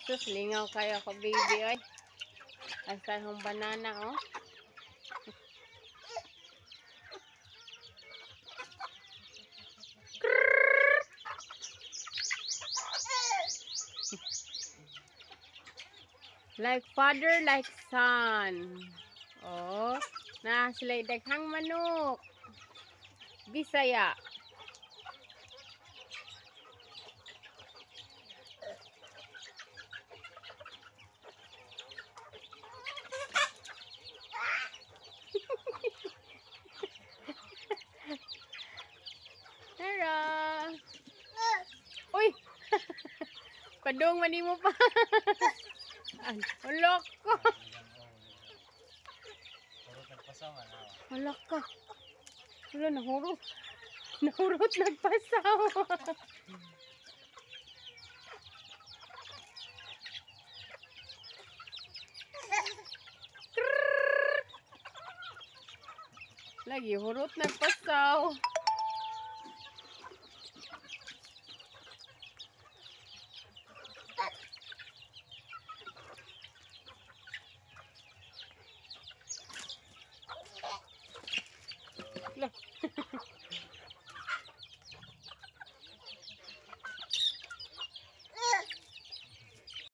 Sus, lingaw kayo ako, baby, oy. Asa yung banana, oh. Like father, like son. Oh, na sila daghang manok. Bisaya. Tara. Uy. Padung mani mo pa. Ulok ko. Ulok ko. Wala, nahurot. Nahurot, nagpasaw. Lagi hurot, nagpasaw.